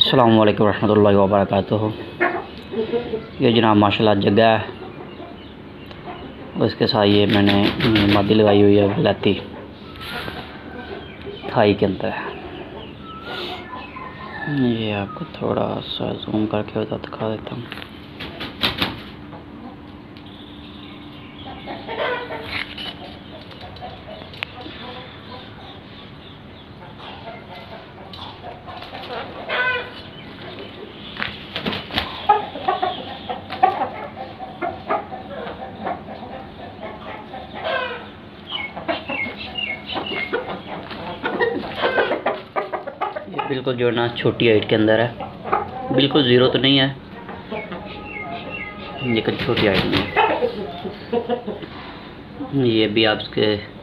अस्सलामु अलैकुम रहमतुल्लाहि व बरकातुहू। ये जनाब माशाल्लाह जगह है, उसके साथ ये मैंने मादी लगाई हुई है वलायती थाई के अंदर। ये आपको थोड़ा सा जूम करके बता दिखा देता हूँ। बिल्कुल जो है ना छोटी हाइट के अंदर है, बिल्कुल ज़ीरो तो नहीं है लेकिन छोटी हाइट में है। ये भी आप इसके